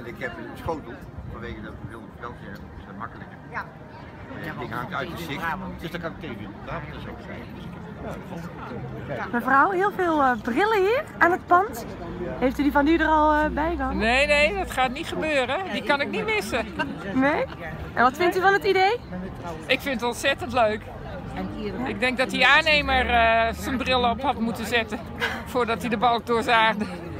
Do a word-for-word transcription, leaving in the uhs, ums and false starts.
En ik heb een schotel, vanwege dat we veel veldje hebben, is dat makkelijker. Ja. Het ding hangt uit de zicht, dus dat kan ik tegen daar dat is ook zijn. Mevrouw, heel veel uh, brillen hier aan het pand. Heeft u die van u er al uh, bij gehad? Nee, nee, dat gaat niet gebeuren. Die kan ik niet missen. Nee? En wat vindt u van het idee? Ik vind het ontzettend leuk. Ik denk dat die aannemer uh, zijn bril op had moeten zetten voordat hij de balk doorzaagde.